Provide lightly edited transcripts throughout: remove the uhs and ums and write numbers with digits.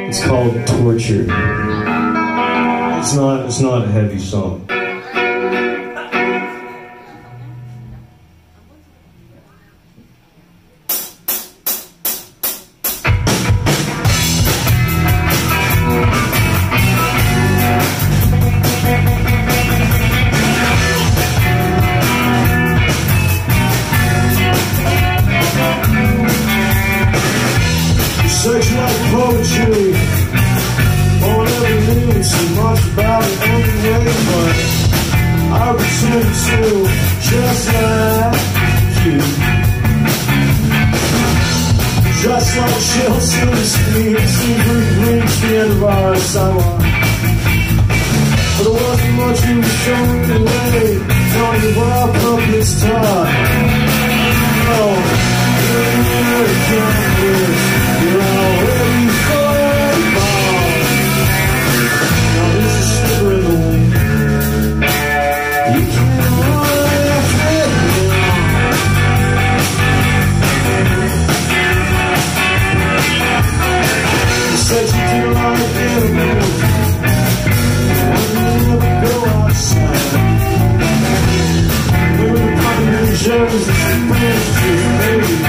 It's called Torture. It's not a heavy song. Such like poetry, or never knew so much about it anyway, but I pretend to, just like you. Just like Chelsea in the streets, we reached the end of our sidewalk. But there wasn't much you were showing the way, telling me what our puppets taught. Oh, here it comes. You're already football. Now there's a slipper in the wind. You can't laugh at me. You said you didn't like animals. You never go outside. We were the pioneer germs and branches, baby.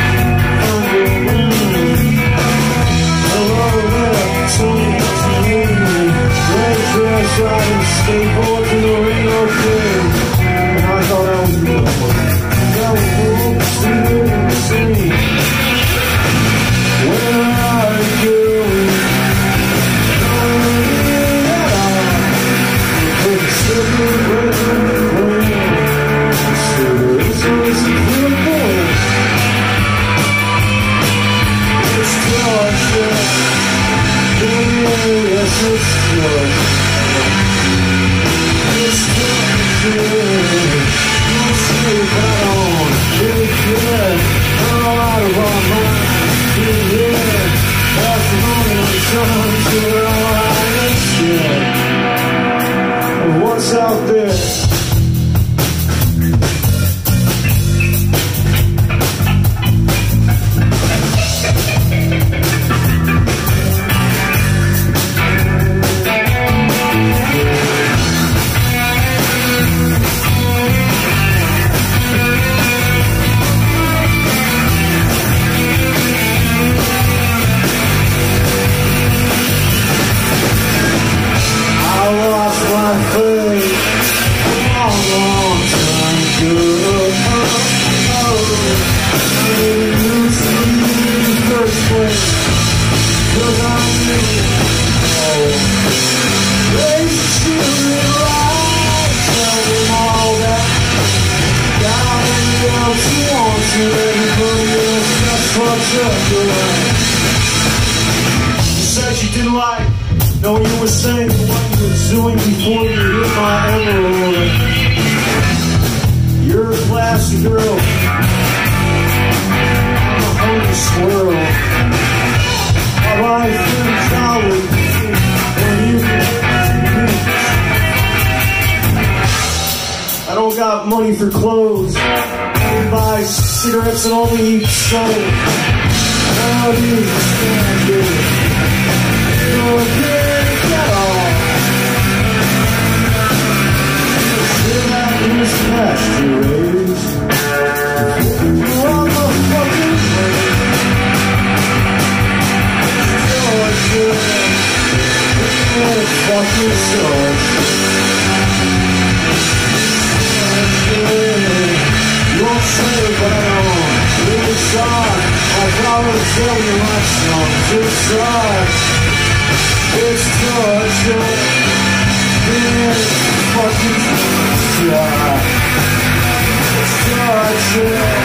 Driving skateboards in the rain or rain, and I thought I was beautiful. That was cool, stupid, and insane. Where are you going? Nowhere at all. With a silver breaking brain, so it's always a good boy. It's torture. Yes, it's torture. It's good, don't sleep at all, really good, all out of our minds, yeah, that's the moment I'm trying to realize, yeah, of what's out there. You said you didn't like knowing you were saying what you were doing before you hit my emerald. You're a classy girl, I'm a hungry squirrel. My life in college, and you I don't got money for clothes. I buy cigarettes and only eat soda. How do you stand it? You're good at all. Sit back in this pasture raised. You're on the fucking way. Georgia, it's fucking Georgia. You won't say right on. Really sorry. I'll probably tell you my song. Just sorry. It's torture. It's fucking torture. It's torture.